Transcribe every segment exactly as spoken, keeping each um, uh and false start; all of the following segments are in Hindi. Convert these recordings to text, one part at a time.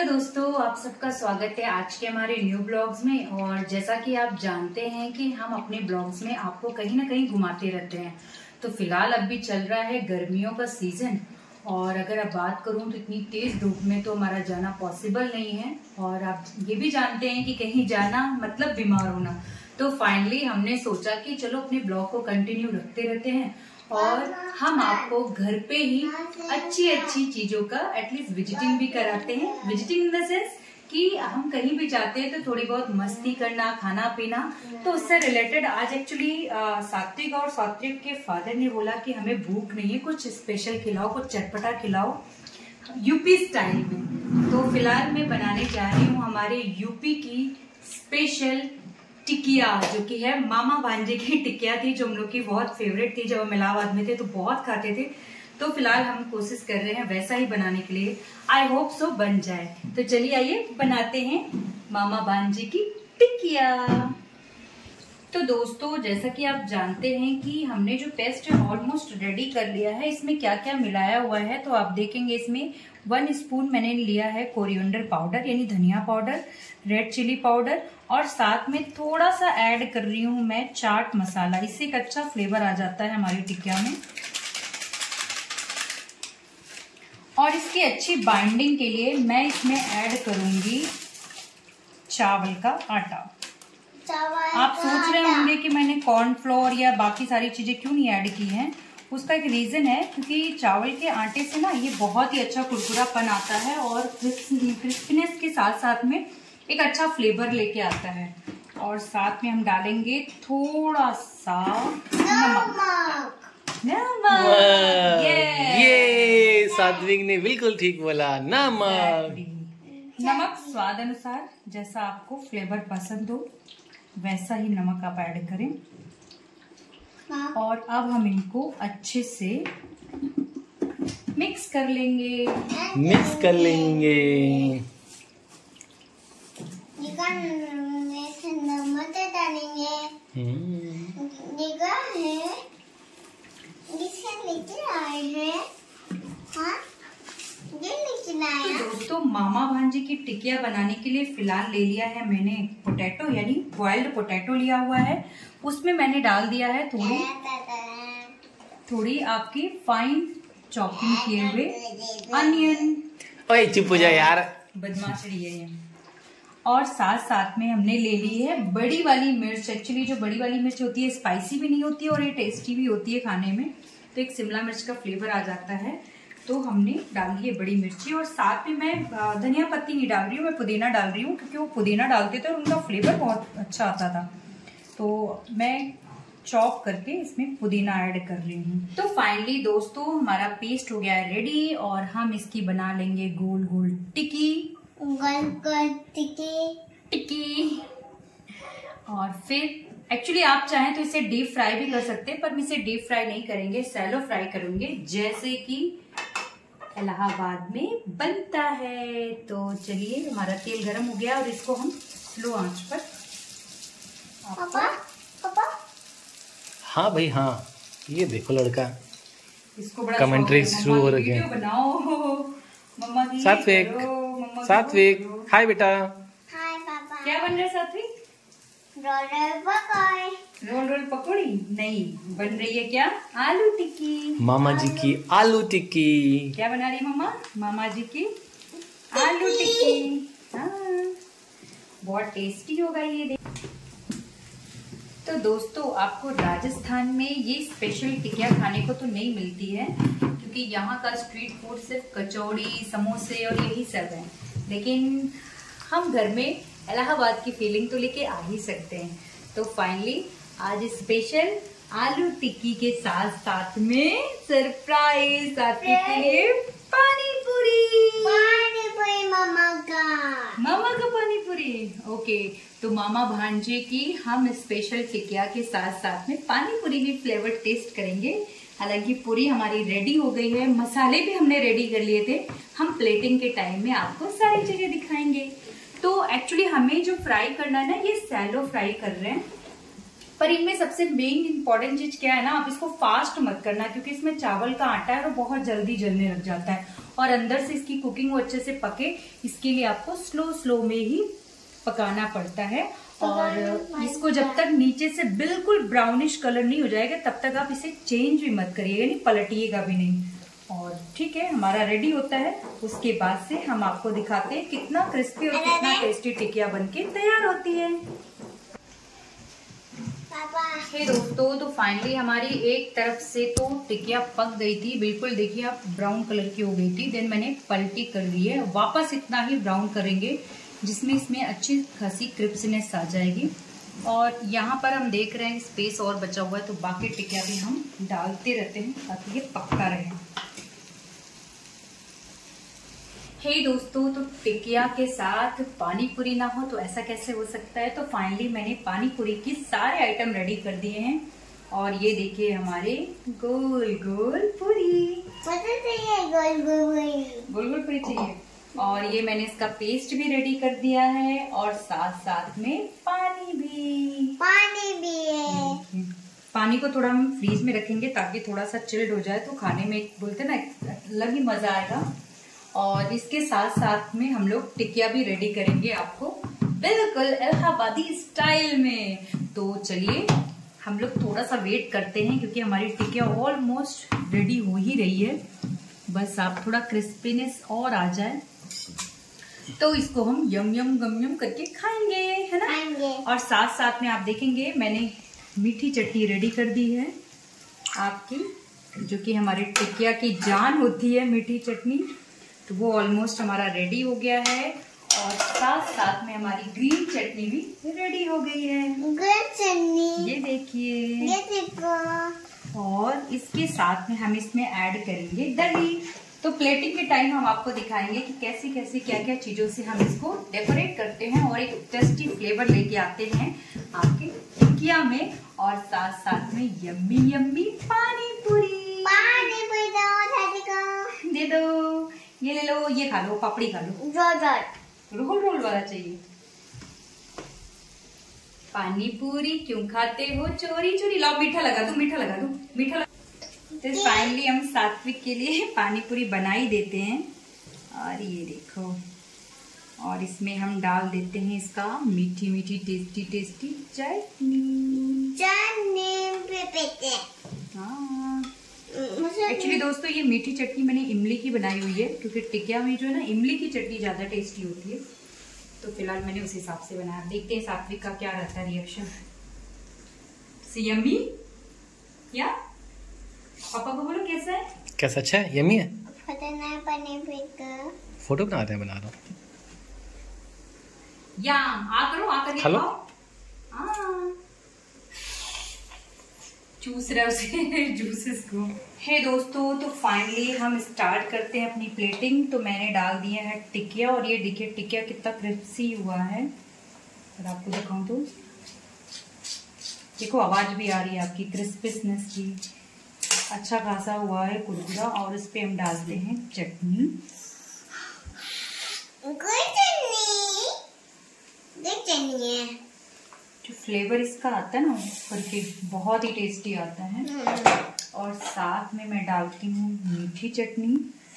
हेलो दोस्तों, आप सबका स्वागत है आज के हमारे न्यू ब्लॉग्स में। और जैसा कि आप जानते हैं कि हम अपने ब्लॉग्स में आपको कहीं ना कहीं घुमाते रहते हैं। तो फिलहाल अब भी चल रहा है गर्मियों का सीजन, और अगर अब बात करूं तो इतनी तेज धूप में तो हमारा जाना पॉसिबल नहीं है। और आप ये भी जानते हैं कि कहीं जाना मतलब बीमार होना। तो फाइनली हमने सोचा कि चलो अपने ब्लॉग को कंटिन्यू रखते रहते हैं और हम आपको घर पे ही अच्छी अच्छी चीजों का एटलीस्ट विजिटिंग भी कराते हैं। विजिटिंग इन द सेंस कि हम कहीं भी जाते हैं तो थोड़ी बहुत मस्ती करना, खाना पीना। तो उससे रिलेटेड आज एक्चुअली सात्विक और सात्विक के फादर ने बोला कि हमें भूख नहीं है, कुछ स्पेशल खिलाओ, कुछ चटपटा खिलाओ यूपी स्टाइल में। तो फिलहाल मैं बनाने जा रही हूँ हमारे यूपी की स्पेशल टिकिया, जो कि है मामा भांजे की टिकिया थी, जो हम लोग की बहुत फेवरेट थी। जब हम इलाहाबाद में थे तो बहुत खाते थे। तो फिलहाल हम कोशिश कर रहे हैं वैसा ही बनाने के लिए। आई होप सो बन जाए। तो चलिए आइए बनाते हैं मामा भांजे की टिकिया। तो दोस्तों, जैसा कि आप जानते हैं कि हमने जो पेस्ट ऑलमोस्ट रेडी कर लिया है। इसमें क्या क्या मिलाया हुआ है तो आप देखेंगे। इसमें वन स्पून मैंने लिया है कोरिएंडर पाउडर यानी धनिया पाउडर, रेड चिली पाउडर, और साथ में थोड़ा सा ऐड कर रही हूं मैं चाट मसाला। इससे एक अच्छा फ्लेवर आ जाता है हमारी टिकिया में। और इसकी अच्छी बाइंडिंग के लिए मैं इसमें ऐड करूंगी चावल का आटा। आप सोच रहे होंगे कि मैंने कॉर्नफ्लोर या बाकी सारी चीजें क्यों नहीं ऐड की हैं। उसका एक रीजन है, क्योंकि चावल के आटे से ना ये बहुत ही अच्छा कुरकुरापन आता है और क्रिस्पीनेस के साथ साथ में एक अच्छा फ्लेवर लेके आता है। और साथ में हम डालेंगे थोड़ा सा नमक। नमक ये, ये सात्विक ने बिल्कुल ठीक बोला, नमक। नमक स्वाद अनुसार, जैसा आपको फ्लेवर पसंद हो वैसा ही नमक आप ऐड करें। और अब हम इनको अच्छे से मिक्स कर लेंगे मिक्स कर लेंगे तो दोस्तों, मामा भांजे की टिकिया बनाने के लिए फिलहाल ले लिया है मैंने पोटैटो यानी बॉइल्ड पोटैटो लिया हुआ है। उसमें मैंने डाल दिया है थोड़ी थोड़ी आपकी फाइन चॉपिंग किए हुए अनियन। ओए चुप हो जा यार, बदमाशी है ये। और साथ साथ में हमने ले ली है बड़ी वाली मिर्च। एक्चुअली जो बड़ी वाली मिर्च होती है स्पाइसी भी नहीं होती है और ये टेस्टी भी होती है खाने में। तो एक शिमला मिर्च का फ्लेवर आ जाता है। तो हमने डाल दी है बड़ी मिर्ची। और साथ में मैं धनिया पत्ती नहीं डाल रही हूँ, मैं पुदीना डाल रही हूँ, क्योंकि वो पुदीना डालते थे और उनका फ्लेवर बहुत अच्छा आता था। तो मैं चॉप करके इसमें पुदीना ऐड कर रही हूँ। तो फाइनली दोस्तों, हमारा पेस्ट हो गया है रेडी और हम इसकी बना लेंगे गोल गोल टिक्की। गोल गोल टिक्की टिक्की और फिर एक्चुअली आप चाहें तो इसे डीप फ्राई भी कर सकते हैं, पर हम इसे डीप फ्राई नहीं करेंगे, सैलो फ्राई करेंगे, जैसे कि इलाहाबाद में बनता है। तो चलिए, हमारा तेल गरम हो गया और इसको हम स्लो आंच पर पापा पापा हाँ भाई हाँ, ये देखो लड़का, इसको बड़ा कमेंट्री शुरू हो रही है। बनाओ मम्मा की। सात्विक, सात्विक हाय बेटा। हाय पापा। क्या बन रहा है सात्विक? रोल रोल पकौड़ी। रोल रोल पकौड़ी नहीं बन रही है, क्या आलू टिक्की। मामा जी की आलू टिक्की। क्या बना रही है मम्मा? मामा जी की आलू टिक्की। हाँ, बहुत टेस्टी होगा ये। देख तो दोस्तों, आपको राजस्थान में ये स्पेशल टिकिया खाने को तो नहीं मिलती है, क्योंकि यहाँ का स्ट्रीट फूड सिर्फ कचौड़ी, समोसे और यही सब है। लेकिन हम घर में इलाहाबाद की फीलिंग तो लेके आ ही सकते हैं। तो फाइनली आज स्पेशल आलू टिक्की के साथ साथ में सरप्राइज आपके लिए पानी पूरी। पानी पूरी मामा का मामा का पानी पूरी। ओके, तो मामा भांजे की हम स्पेशल टिकिया के साथ साथ में पानी पूरी भी फ्लेवर टेस्ट करेंगे। हालांकि पूरी हमारी रेडी हो गई है, मसाले भी हमने रेडी कर लिए थे। हम प्लेटिंग के टाइम में आपको सारी चीजें दिखाएंगे। तो एक्चुअली हमें जो फ्राई करना है ना, ये सैलो फ्राई कर रहे हैं। पर इनमें सबसे मेन इंपॉर्टेंट चीज क्या है ना, आप इसको फास्ट मत करना, क्योंकि इसमें चावल का आटा है और बहुत जल्दी जलने लग जाता है। और अंदर से इसकी कुकिंग वो अच्छे से पके, इसके लिए आपको स्लो स्लो में ही पकाना पड़ता है। और इसको जब तक नीचे से बिल्कुल ब्राउनिश कलर नहीं हो जाएगा तब तक आप इसे चेंज भी मत करिएगा, नहीं पलटिएगा भी नहीं। और ठीक है, हमारा रेडी होता है। उसके बाद से हम आपको दिखाते हैं कितना क्रिस्पी और कितना टेस्टी टिकिया बनके तैयार होती है। हे दोस्तों, तो फाइनली हमारी एक तरफ से तो टिकिया पक गई थी, बिल्कुल देखिए आप ब्राउन कलर की हो गई थी। देन मैंने पलटी कर ली है, वापस इतना ही ब्राउन करेंगे जिसमें इसमें अच्छी खासी क्रिस्पीनेस आ जाएगी। और यहाँ पर हम देख रहे हैं स्पेस और बचा हुआ है, तो बाकी टिकिया भी हम डालते रहते हैं ताकि ये पकता रहे। हे hey दोस्तों, तो टिकिया के साथ पानी पूरी ना हो तो ऐसा कैसे हो सकता है। तो फाइनली मैंने पानी पूरी की सारे आइटम रेडी कर दिए हैं। और ये देखिए हमारे गोल गोल पूरी, गोल गोल गोल गोल पूरी चाहिए। और ये मैंने इसका पेस्ट भी रेडी कर दिया है और साथ साथ में पानी भी पानी भी है। पानी को थोड़ा हम फ्रीज में रखेंगे ताकि थोड़ा सा चिल्ड हो जाए, तो खाने में बोलते ना अलग ही मजा आएगा। और इसके साथ साथ में हम लोग टिकिया भी रेडी करेंगे आपको बिल्कुल इलाहाबादी स्टाइल में। तो चलिए हम लोग थोड़ा सा वेट करते हैं क्योंकि हमारी टिकिया ऑलमोस्ट रेडी हो ही रही है। बस आप थोड़ा क्रिस्पीनेस और आ जाए तो इसको हम यम यम गम यम करके खाएंगे, है ना। खाएंगे। और साथ साथ में आप देखेंगे मैंने मीठी चटनी रेडी कर दी है आपकी, जो कि हमारे टिकिया की जान होती है मीठी चटनी। तो वो ऑलमोस्ट हमारा रेडी हो गया है। और साथ साथ में हमारी ग्रीन चटनी भी रेडी हो गई है। ग्रीन चटनी ये देखिए, ये देखो। और इसके साथ में हम इसमें ऐड करेंगे दही। तो प्लेटिंग के टाइम हम आपको दिखाएंगे कि कैसे कैसे क्या क्या चीजों से हम इसको डेकोरेट करते हैं और एक टेस्टी फ्लेवर लेके आते हैं आपके टिकिया में। और साथ साथ में यम्मी यम्मी पानी पूरी। पानी पूरी दो दादी को। दे दो, ये ले लो, ये खा लो, पापड़ी खा लो। रोल रोल रोल वाला चाहिए। पानी पूरी क्यों खाते हो चोरी चोरी, लाओ मीठा लगा दो, मीठा लगा दो, मीठा लगा। तो फाइनली हम सात्विक के लिए पानी पूरी बना ही देते हैं। और ये देखो, और इसमें हम डाल देते हैं इसका मीठी मीठी टेस्टी टेस्टी चटनी। चटनी हाँ, एक्चुअली दोस्तों ये मीठी चटनी मैंने इमली की बनाई हुई है क्योंकि टिकिया में जो है ना इमली की चटनी ज्यादा टेस्टी होती है। तो फिलहाल मैंने उस हिसाब से बनाया, देखते हैं सात्विक का क्या रहता है रिएक्शन। यम्मी या पापा को बोलो कैसा है? कैसा, अच्छा है, यम्मी है। फोटो बना रहे हैं, बना रहा हूँ। या आ करो, आ कर हेलो, चूस रहे उसे जूसेस को। हे दोस्तों, तो फाइनली हम स्टार्ट करते हैं अपनी प्लेटिंग। तो मैंने डाल दिया है टिकिया, और ये देखिए टिकिया कितना क्रिस्पी हुआ है। और आपको दिखाऊं तो देखो आवाज भी आ रही है आपकी क्रिस्पीनेस की, अच्छा खासा हुआ है कुरकुरा। और इस पे हम डालते हैं चटनी। चटनी है, जो फ्लेवर इसका आता है ना ऊपर के, बहुत ही टेस्टी आता है। और साथ में मैं डालती हूँ मीठी चटनी।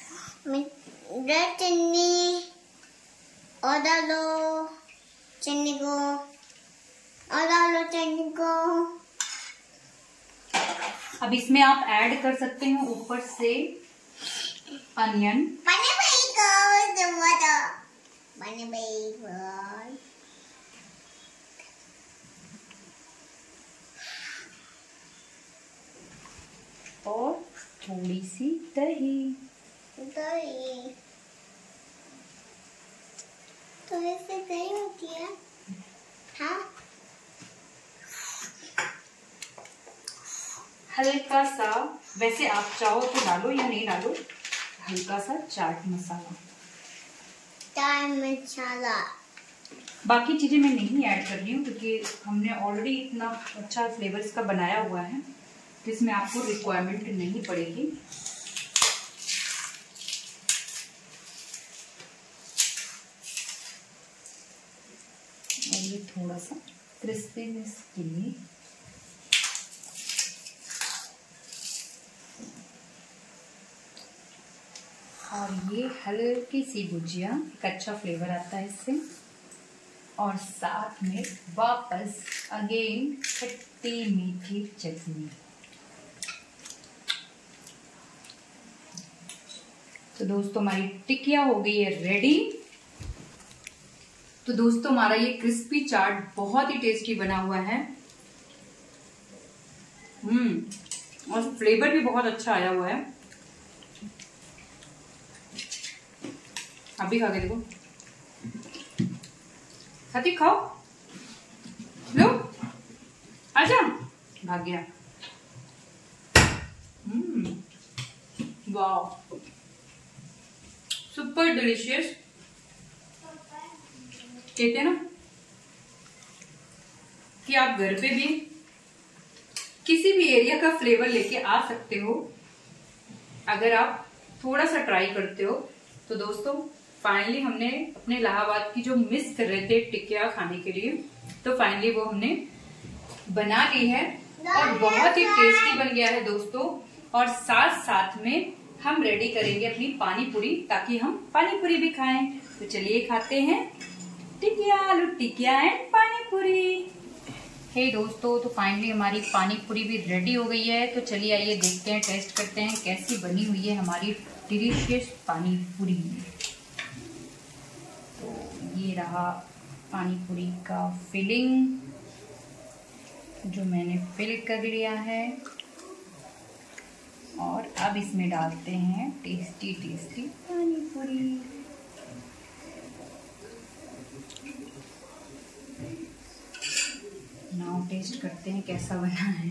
चटनी और डालो चटनी को, और डालो चटनी को। अब इसमें आप ऐड कर सकते हैं ऊपर से अनियन। पानी भाई को पानी भाई को। और थोड़ी सी दही। दही तो ऐसे दही होती है। हाँ, हल्का सा, वैसे आप चाहो तो डालो या नहीं डालो, हल्का सा चाट मसाला। चाट मसाला बाकी चीजें मैं नहीं ऐड कर रही हूँ क्योंकि हमने ऑलरेडी इतना अच्छा फ्लेवर इसका बनाया हुआ है, तो इसमें आपको रिक्वायरमेंट नहीं पड़ेगी। और ये थोड़ा सा क्रिस्पीनेस के लिए और ये हल्की सी भुजिया, एक अच्छा फ्लेवर आता है इससे, और साथ में वापस अगेन खट्टी मीठी चटनी। तो दोस्तों हमारी टिकिया हो गई है रेडी। तो दोस्तों हमारा ये क्रिस्पी चाट बहुत ही टेस्टी बना हुआ है। हम्म और फ्लेवर भी बहुत अच्छा आया हुआ है। आप भी खा के देखो। साथी खाओ, लो आजा, भाग गया। हम्म वाह, सुपर डिलीशियस। कहते हैं ना कि आप घर पे भी किसी भी एरिया का फ्लेवर लेके आ सकते हो अगर आप थोड़ा सा ट्राई करते हो। तो दोस्तों फाइनली हमने अपने इलाहाबाद की जो मिस कर रहे थे टिकिया खाने के लिए, तो फाइनली वो हमने बना ली है और बहुत ही टेस्टी बन गया है दोस्तों। और साथ साथ में हम रेडी करेंगे अपनी पानी पूरी, ताकि हम पानी पूरी भी खाएं। तो चलिए खाते हैं टिकिया, आलू टिकिया एंड पानी पूरी। हे दोस्तों, तो फाइनली हमारी पानी पूरी भी रेडी हो गई है। तो चलिए आइए देखते हैं, टेस्ट करते हैं कैसी बनी हुई है हमारी डिलीशियस पानी पूरी। तो ये रहा पानी पूरी का फिलिंग जो मैंने फिल कर लिया है, और अब इसमें डालते हैं टेस्टी टेस्टी पानी पूरी। नाउ टेस्ट करते हैं कैसा बना है।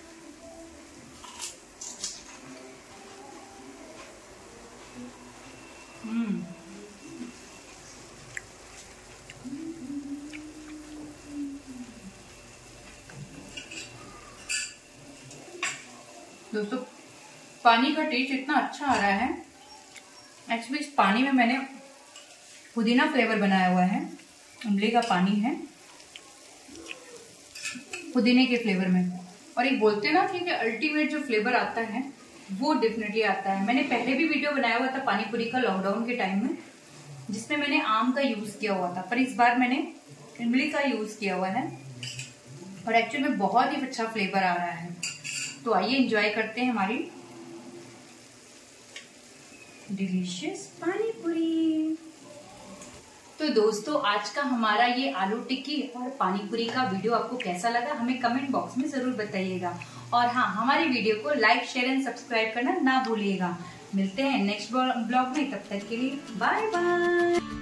हम्म दोस्तों पानी का टेस्ट इतना अच्छा आ रहा है। एक्चुअली इस पानी में मैंने पुदीना फ्लेवर बनाया हुआ है, इमली का पानी है पुदीने के फ्लेवर में। और एक बोलते हैं ना कि अल्टीमेट जो फ्लेवर आता है वो डेफिनेटली आता है। मैंने पहले भी वीडियो बनाया हुआ था पानी पूरी का लॉकडाउन के टाइम में, जिसमें मैंने आम का यूज किया हुआ था, पर इस बार मैंने इमली का यूज किया हुआ है और एक्चुअली में बहुत ही अच्छा फ्लेवर आ रहा है। तो आइए एंजॉय करते हैं हमारी डिलीशियस पानी पूरी। तो दोस्तों आज का हमारा ये आलू टिक्की और पानी पूरी का वीडियो आपको कैसा लगा हमें कमेंट बॉक्स में जरूर बताइएगा। और हाँ, हमारी वीडियो को लाइक शेयर एंड सब्सक्राइब करना ना भूलिएगा। मिलते हैं नेक्स्ट ब्लॉग में, तब तक के लिए बाय बाय।